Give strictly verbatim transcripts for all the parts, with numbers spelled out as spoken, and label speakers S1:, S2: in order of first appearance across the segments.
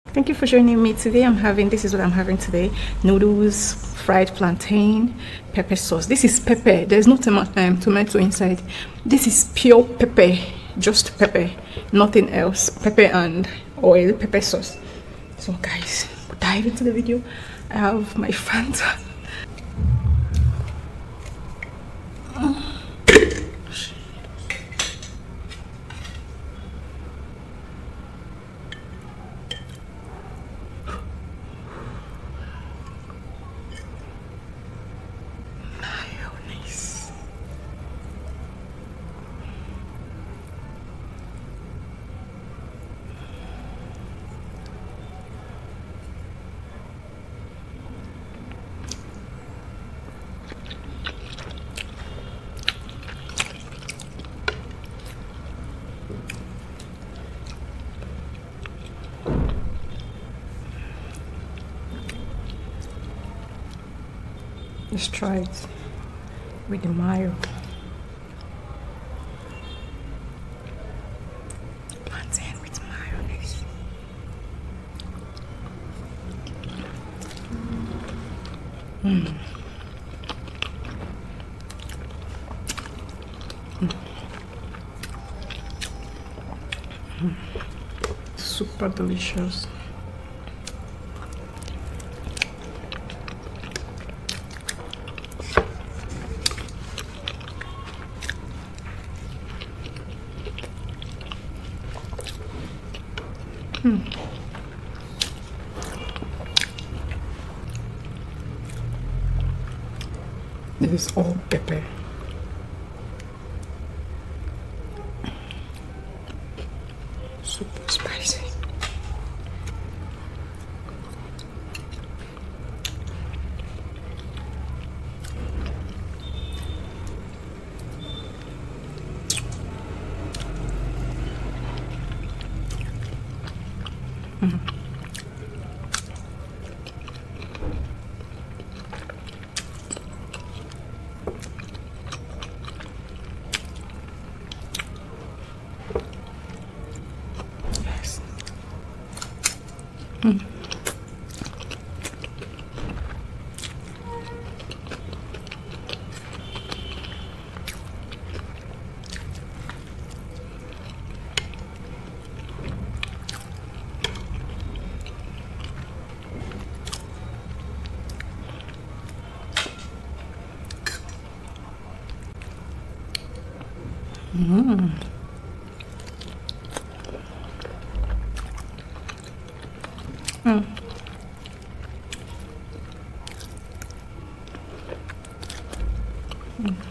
S1: Thank you for joining me today. I'm having, this is what I'm having today: noodles, fried plantain, pepper sauce. This is pepper. There's no tom um, tomato inside. This is pure pepper, just pepper, nothing else. Pepper and oil, pepper sauce. So guys, we'll dive into the video. I have my Fanta. Let's try it with the mayo. Plantain with mayonnaise. Mm. Mm. Mm. Super delicious. Hmm. This is all pepper. Super spicy. Mm. Yes. Mm. Mm. Mm. Mm.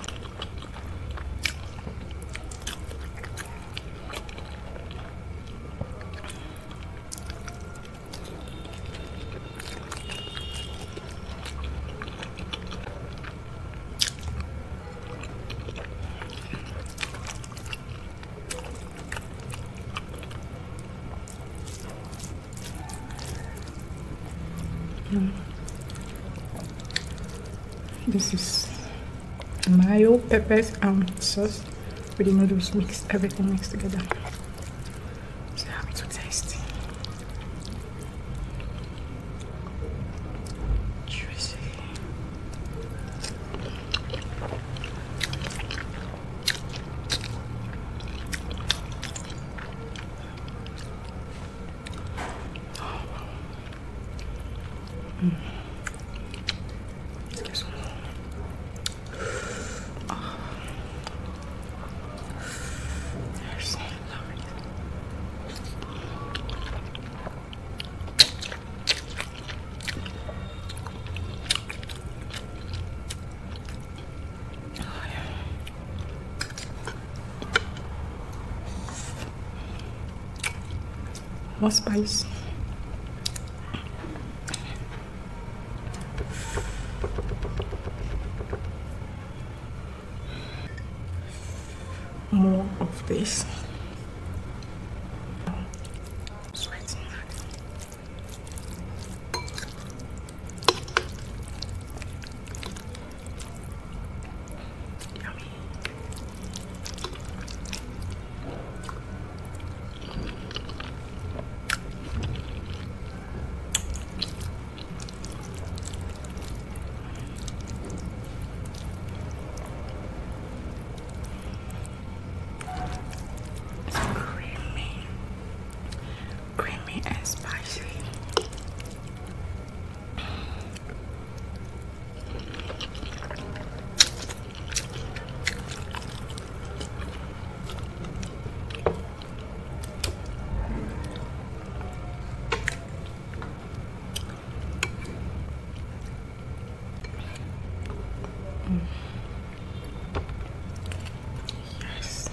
S1: Mm. This is mayo, peppers, and sauce with the noodles mixed, everything mixed together. So how it will taste. Juicy. Mm. Let's get some more. Oh. Yes, I love it. Oh, yeah. More spice. More of this. Sweating. Yummy. Spicy. Mm. Yes.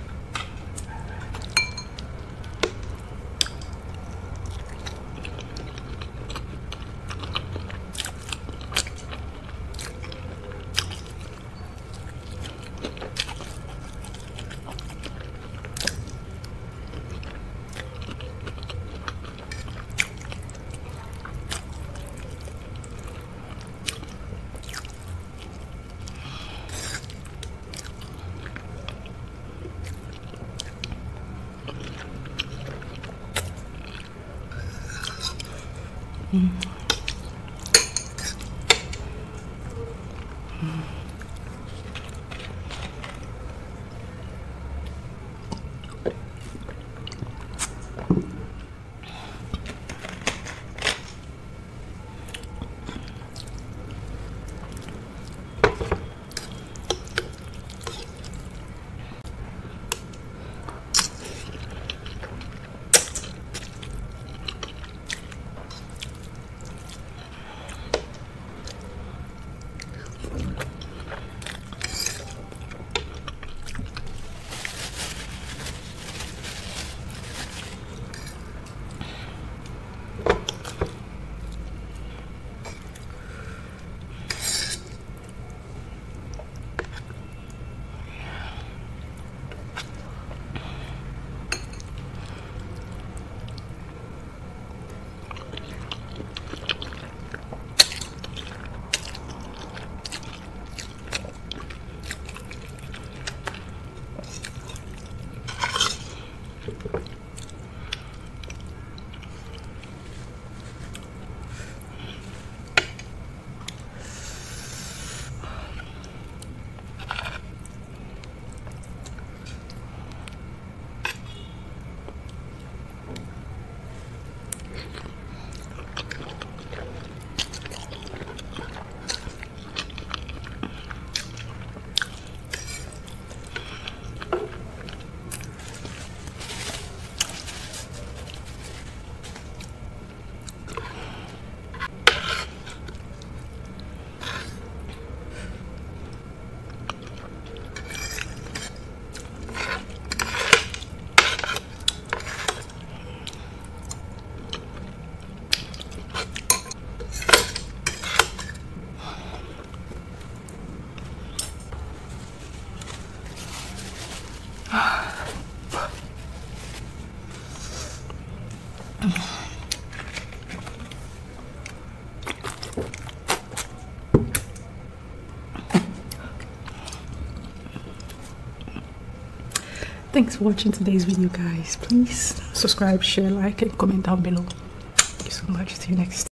S1: Mm. Mm. Thanks for watching today's video, guys. Please subscribe, share, like, and comment down below. Thank you so much. See you next time.